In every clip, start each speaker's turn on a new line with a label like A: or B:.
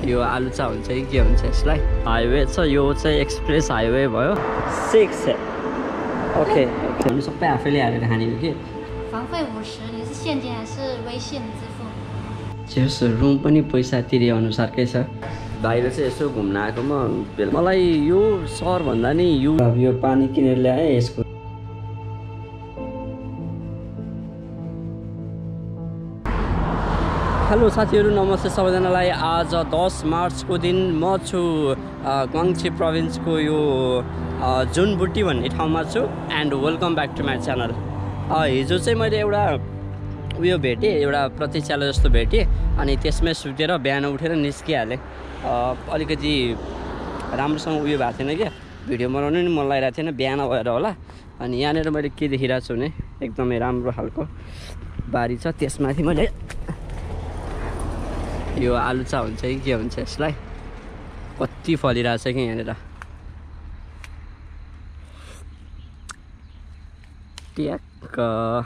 A: यो आलु चा हुन्छ कि के हुन्छ यसलाई हाइवे छ यो चाहिँ एक्सप्रेस हाइवे भयो 6 ओके हामी सबै आफैले हालेर खाने हो कि
B: 房费50你是现金还是微信支付
A: जस रुम पनि पैसा तिरे अनुसारकै छ बाहिर चाहिँ यसो घुम्न आएको मलाई यो सहर भन्दा नि यो पानी किनेर ल्याए यसको हेलो साथीहरु नमस्ते सबैजनालाई आज 10 मार्चको दिन म छु ग्वाङ्ची प्रोभिन्सको यो जुनबुटी भन्ने ठाउँमा छु and welcome back to my channel हिजो चाहिँ मैले एउटा उयो भेटेँ एउटा प्रतीक्षालय जस्तो भेटेँ अनि त्यसमै सुतेर बिहान उठेर निस्किहालेँ अलिकति राम्रोसँग उयो भएको थिएन क्या भिडियो बनाउनु नि मन लागिरहेको थिएन बिहान भएर होला अनि यहाँनिर मैले के देखिरहेको छु भने एकदमै राम्रो खालको बारी छ त्यसमाथि मैले यो आलु चा हुन्छ कि के हुन्छ यसलाई कति फलिरहेछ कि यहाँनिर ट्याक्क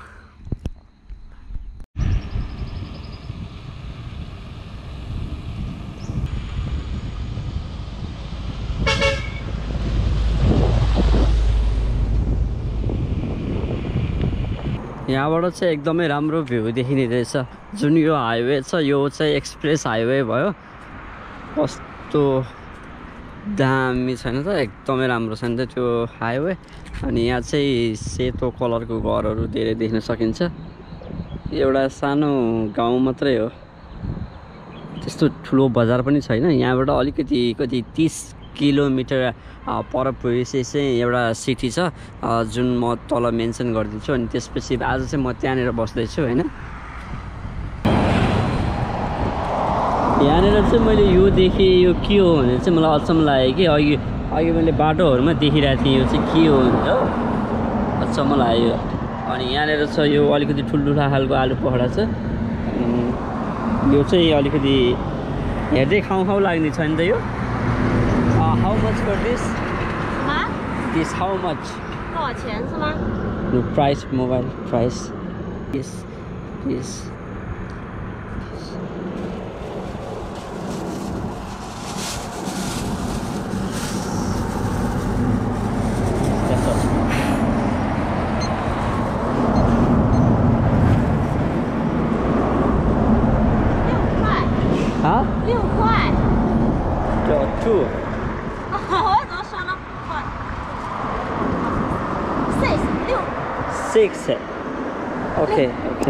A: यहाँबाट चाहिँ एकदमै राम्रो भ्यू देखिने रहेछ जुन यो हाइवे छ यो चाहिँ एक्सप्रेस हाइवे भयो कस्तो दामी छैन त एकदमै राम्रो छ नि त त्यो हाइवे अनि यहाँ चाहिँ सेतो कलरको घरहरू धेरै देख्न सकिन्छ एउटा सानो गाउँ मात्रै हो त्यस्तो ठुलो बजार पनि छैन यहाँबाट अलिकति कति 30 किलोमिटर पर पुगेपछि चाहिँ एउटा सिटी छ जुन म तल मेन्सन गरिदिन्छु अनि त्यसपछि आज चाहिँ म त्यहाँनिर बस्दैछु हैन यहाँनिर चाहिँ मैले यो देखेँ यो के हो भनेर चाहिँ मलाई अचम्म लाग्यो कि अघि मैले बाटोहरूमा देखिरहेको थिएँ यो चाहिँ के हो भनेर अचम्म लाग्यो अनि यहाँनिर छ यो अलिकति ठुल्ठुला खालको आलु पखडा छ यो चाहिँ अलिकति हेर्दै खाउँ लाग्ने छ नि त यो How much for this? This how much?
B: 多少钱是吗
A: No price, mobile price. Yes, yes. That's all.
B: 6块
A: Huh?
B: 6块
A: Two.
B: 我怎么说那么快
A: 6. Okay.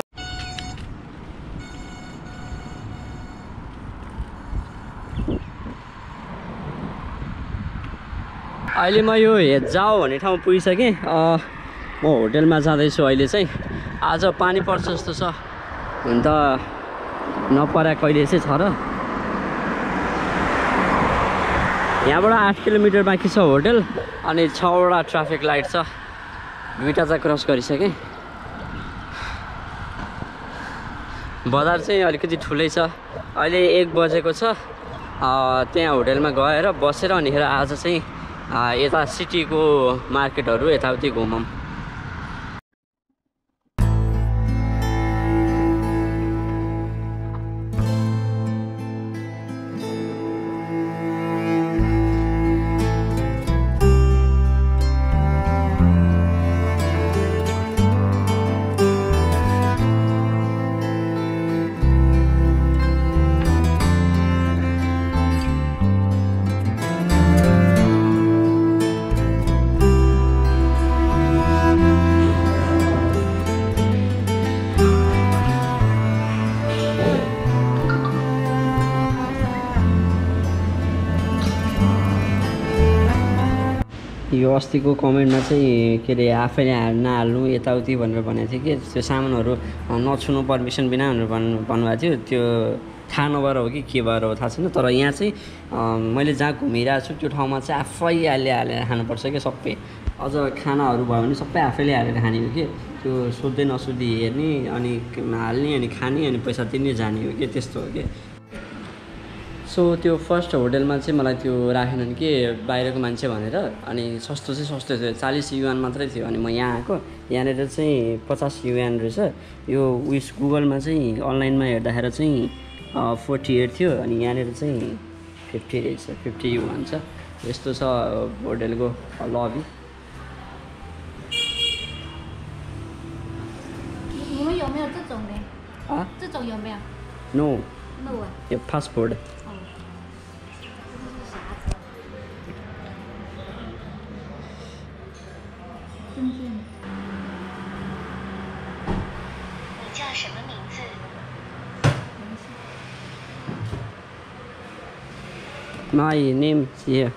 A: अहिले म यो हेजाउ भन्ने ठाउँ पुगिसकेँ म होटलमा जाँदैछु अहिले चाहिँ आज पानी पर्छ जस्तो छ हुन त नपरा कहिले चाहिँ छ र यहाँबाट 8 किलोमिटर बाँकी छ होटल अनि 6 वटा ट्राफिक लाइट छ दुईटा चाहिँ क्रस गरिसकेँ बजार चाहिँ अलिकति ठुलै छ अहिले 1 बजेको छ त्यहाँ होटलमा गएर बसेर अनिखेर आज चाहिँ यता सिटीको मार्केटहरू यताउति घुमौँ यो अस्तिको कमेन्टमा चाहिँ के अरे आफैले नहाल्नु यताउति भनेर भनेको थियो कि त्यो सामानहरू नछुनु पर्मिसन बिना भनेर भन्नुभएको थियो त्यो थाहा नभएर हो कि के भएर हो थाहा छैन तर यहाँ चाहिँ मैले जहाँ घुमिरहेको छु त्यो ठाउँमा चाहिँ आफै हालेर खानुपर्छ कि सबै अझ खानाहरू भयो भने सबै आफैले हालेर खाने हो कि त्यो सोध्दै नसोधी हेर्ने अनि हाल्ने अनि खाने अनि पैसा तिर्ने जाने हो कि त्यस्तो हो कि सो त्यो फर्स्ट होटलमा चाहिँ मलाई त्यो राखेनन् कि बाहिरको मान्छे भनेर अनि सस्तो थियो 40 युआन मात्रै थियो अनि म यहाँ आएको यहाँनिर चाहिँ 50 युआन रहेछ यो उयस गुगलमा चाहिँ अनलाइनमा हेर्दाखेरि चाहिँ 48 थियो अनि यहाँनिर चाहिँ 50 रहेछ 50 युआन छ यस्तो छ होटलको लबी
B: 你们有没有这种的？
A: 啊？
B: 这种有没有？
A: No
B: no 啊。
A: 有 passport
B: 哦。这是啥子？证件。
C: 你叫什么名字？
A: My name is here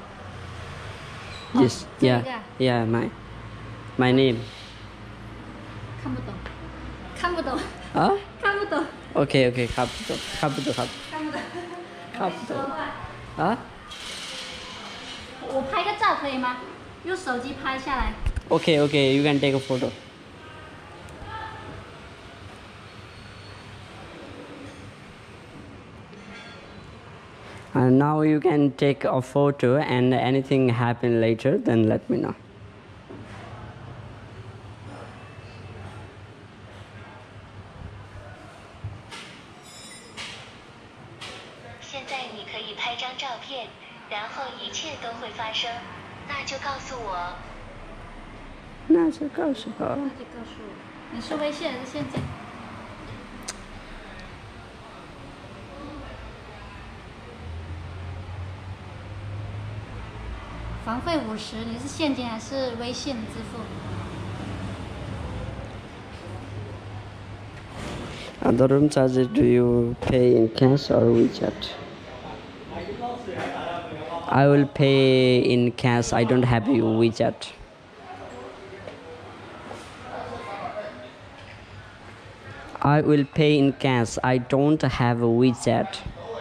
A: Yes yeah my name
B: 看不懂，看不懂。
A: 啊？
B: 看不懂。
A: OK 看不懂
B: 看不懂。
A: 看不懂啊？
B: 我拍个照可以吗？用手机拍下来。
A: Okay you can take a photo and now you can take a photo and anything happen later then let me know
C: 现在你可以拍张照片，然后一切都会发生。那就告诉我。
A: 那就告诉我。
B: 你是微信还是现金？房费50，你是现金还是微信支付？
A: The room charges, do you pay in cash or WeChat? I will pay in cash. I don't have WeChat. I will pay in cash. I don't have WeChat.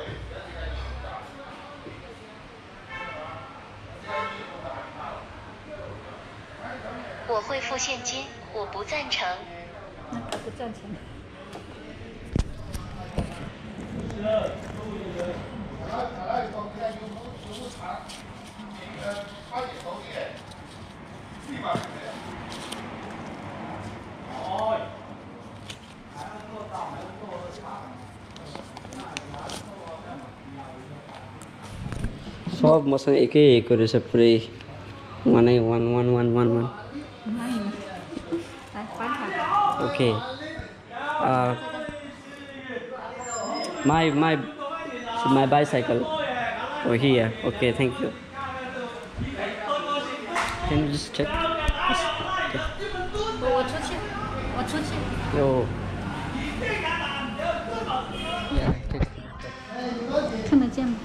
C: 我会付现金，我不赞成。
B: 那可不赞成。
A: सब मसँग एकै एकै रहेछ पुरै one okay my bicycle oh here okay thank you can you just check
B: 我出去
A: oh yeah
B: 看得见吗？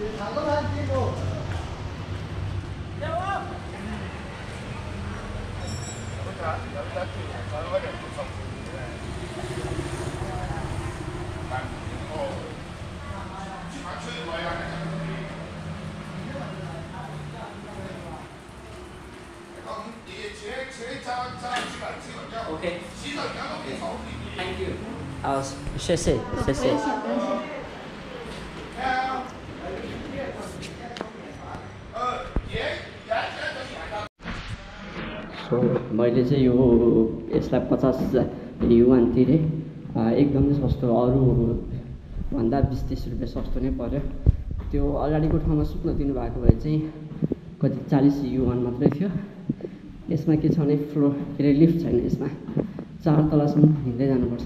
A: Okay. Thank you. 谢谢。मैले चाहिँ यो यसलाई 50 युआन तिरेँ एकदमै सस्तो अरू भन्दा 20-30 रुपियाँ सस्तो नै पर्यो त्यो अगाडिको ठाउँमा सुत्न दिनुभएको भए चाहिँ कति 40 युआन मात्रै थियो यसमा के छ भने फ्लोर के अरे लिफ्ट छैन यसमा 4 तलासम्म हिँड्दै जानुपर्छ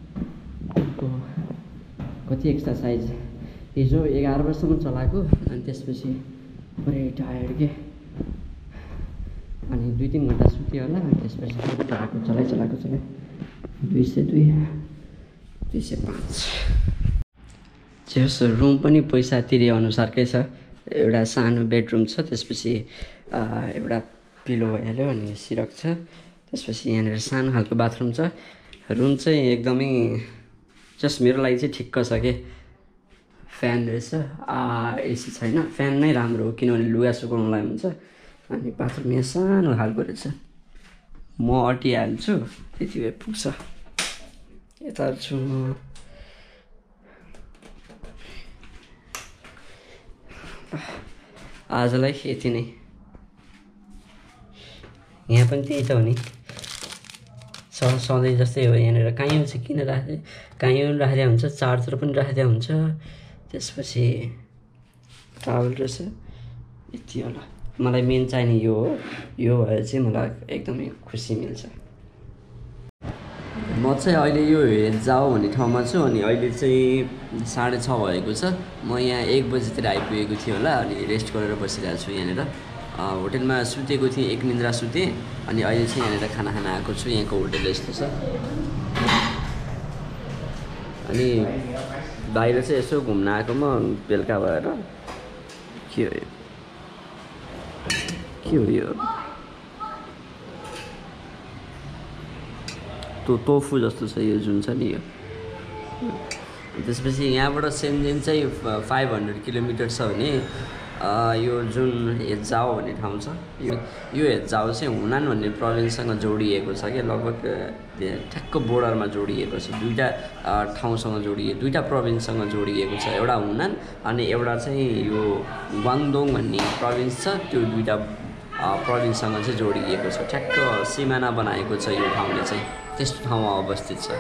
A: कति एक्सर्साइज हिजो 11 वर्षसम्म चलाएको अनि त्यसपछि पुरै टायर्ड के अनि 2-3 घन्टा सुत्यो होला अनि त्यसपछि चलाएको 202 205 जस रुम पनि पैसा तिरे अनुसारकै छ एउटा सानो बेडरुम छ त्यसपछि एउटा पिलो भइहाल्यो अनि सिरक छ त्यसपछि यहाँनिर सानो खालको बाथरुम छ रुम चाहिँ एकदमै जस्ट मेरो लागि चाहिँ ठिक्क छ के फ्यान रहेछ एसी छैन फ्यान नै राम्रो हो किनभने लुगा सुकाउनलाई हुन्छ अनि बाथरुम यहाँ सानो खालको रहेछ म अटिहाल्छु त्यति भए पुग्छ यता छु आजलाई यति नै यहाँ पनि त्यही त हो नि सधैँ जस्तै हो यहाँनिर काहीँ चाहिँ किन राख्दै काहीँ राख्दै हुन्छ चार्जर पनि राख्दै हुन्छ त्यसपछि ट्राभल रहेछ यति होला मलाई मेन चाहिने यो हो यो भएर चाहिँ मलाई एकदमै खुसी मिल्छ म चाहिँ अहिले यो हेजाउ भन्ने ठाउँमा छु अनि अहिले चाहिँ 6:30 भएको छ म यहाँ 1 बजेतिर आइपुगेको थिएँ होला अनि रेस्ट गरेर बसिरहेको छु यहाँनिर होटलमा सुतेको थिएँ एक निन्द्रा सुतेँ अनि अहिले चाहिँ यहाँनिर खाना खान आएको छु यहाँको होटल यस्तो छ अनि बाहिर चाहिँ यसो घुम्न आएको म बेलुका भएर के हो यो टोफु जस्तो छ यो जुन छ नि यो त्यसपछि यहाँबाट सेन्जेन चाहिँ 500 किलोमिटर छ भने यो जुन हेजाउ भन्ने ठाउँ छ यो हेजाउ चाहिँ हुनान भन्ने प्रोभिन्ससँग जोडिएको छ कि लगभग ठ्याक्क बोर्डरमा जोडिएको छ दुईटा ठाउँसँग दुईटा प्रोभिन्ससँग जोडिएको छ एउटा हुनान अनि एउटा चाहिँ यो वाङदोङ भन्ने प्रोभिन्स छ त्यो दुईटा प्रोभिन्ससँग चाहिँ जोडिएको छ ठ्याक्क सिमाना बनाएको छ यो ठाउँले चाहिँ त्यस्तो ठाउँमा अवस्थित छ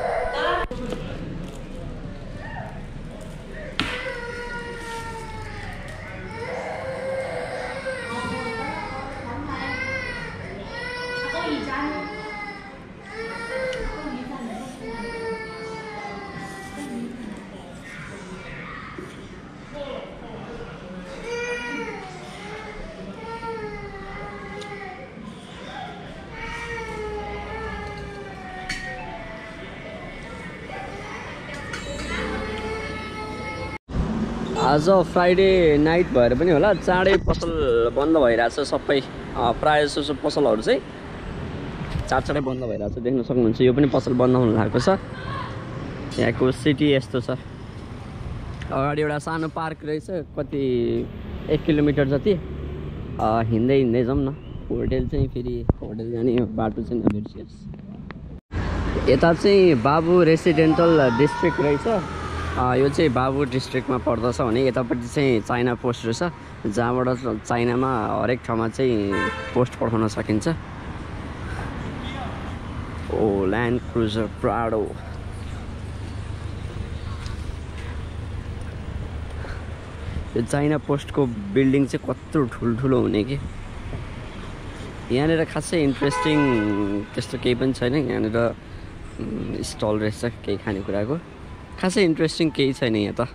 A: आज फ्राइडे नाइट भएर पनि होला चाँडै पसल बन्द भइरहेछ सबै प्रायः जसो पसलहरू चाहिँ चाँडै बन्द भइरहेछ देख्न सक्नुहुन्छ यो पनि पसल बन्द हुन लागेको छ यहाँको सिटी यस्तो छ अगाडि एउटा सानो पार्क रहेछ कति 1 किलोमिटर जति हिँड्दै जाउँ न होटल चाहिँ फेरि होटल जाने बाटो चाहिँ बिर्सियोस् यता चाहिँ बाबु रेसिडेन्टल डिस्ट्रिक्ट रहेछ यो चाहिँ बाबु डिस्ट्रिक्टमा पर्दछ भने यतापट्टि चाहिँ चाइना पोस्ट रहेछ जहाँबाट चाइनामा हरेक ठाउँमा चाहिँ पोस्ट पठाउन सकिन्छ ओ ल्यान्ड क्रुजर प्राडो यो चाइना पोस्टको बिल्डिङ चाहिँ कत्रो ठुल्ठुलो हुने कि यहाँनिर खासै इन्ट्रेस्टिङ त्यस्तो केही पनि छैन यहाँनिर स्टल रहेछ केही खानेकुराको खासै इन्ट्रेस्टिङ केही छैन यहाँ त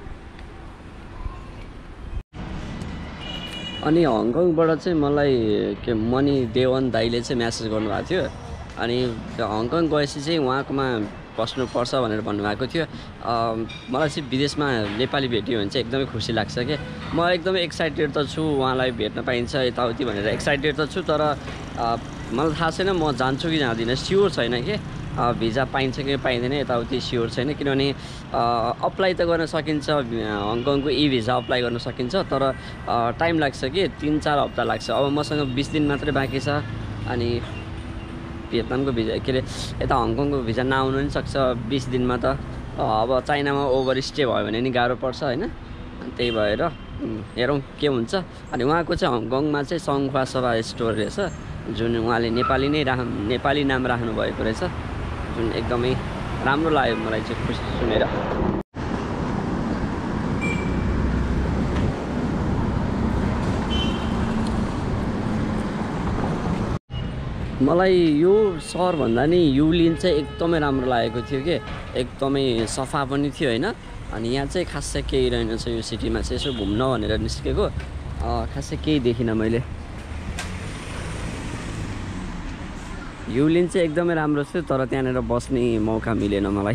A: अनि हङकङबाट चाहिँ मलाई के मनी देवन दाइले चाहिँ म्यासेज गर्नुभएको थियो अनि हङकङ गएपछि चाहिँ उहाँकोमा बस्नुपर्छ भनेर भन्नुभएको थियो मलाई चाहिँ विदेशमा नेपाली भेट्यो भने चाहिँ एकदमै खुसी लाग्छ कि म एकदमै एक्साइटेड त छु उहाँलाई भेट्न पाइन्छ यताउति भनेर एक्साइटेड त छु तर मलाई थाहा छैन म जान्छु कि जाँदिनँ स्योर छैन कि भिजा पाइन्छ कि पाइँदैन यताउति स्योर छैन किनभने अप्लाई त गर्न सकिन्छ हङकङको भिजा अप्लाई गर्न सकिन्छ तर टाइम लाग्छ कि 3-4 हप्ता लाग्छ अब मसँग 20 दिन मात्रै बाँकी छ अनि भियतनामको भिजा के अरे यता हङकङको भिजा नआउनु पनि सक्छ 20 दिनमा त अब चाइनामा ओभर स्टे भयो भने नि गाह्रो पर्छ होइन त्यही भएर हेरौँ के हुन्छ अनि उहाँको चाहिँ हङकङमा चाहिँ सङ्खुवा सभा स्टोर रहेछ जुन उहाँले नेपाली नाम राख्नु भएको रहेछ जुन एकदमै राम्रो लाग्यो मलाई चाहिँ खुसी सुनेर मलाई यो सहरभन्दा नि युलिन चाहिँ एकदमै राम्रो लागेको थियो कि एकदमै सफा पनि थियो होइन अनि यहाँ चाहिँ खासै केही रहेनछ यो सिटीमा चाहिँ यसो घुम्न भनेर निस्केको खासै केही देखिनँ मैले युलिन चाहिँ एकदमै राम्रो थियो तर त्यहाँनिर बस्ने मौका मिलेन मलाई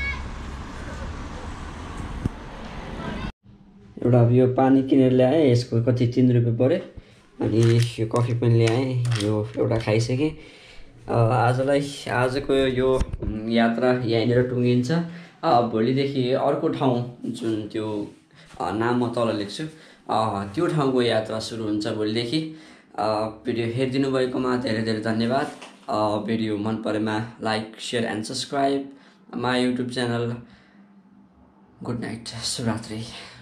A: एउटा यो पानी किनेर ल्याएँ यसको कति 3 रुपियाँ पऱ्यो अनि यो कफी पनि ल्याएँ यो एउटा खाइसकेँ आजको यो यात्रा यहीँनिर टुङ्गिन्छ भोलिदेखि अर्को ठाउँ जुन त्यो नाम म तल लेख्छु त्यो ठाउँको यात्रा सुरु हुन्छ भोलिदेखि भिडियो हेरिदिनु भएकोमा धेरै धेरै धन्यवाद भिडियो मन परेमा like share and subscribe my YouTube channel good night शुभरात्रि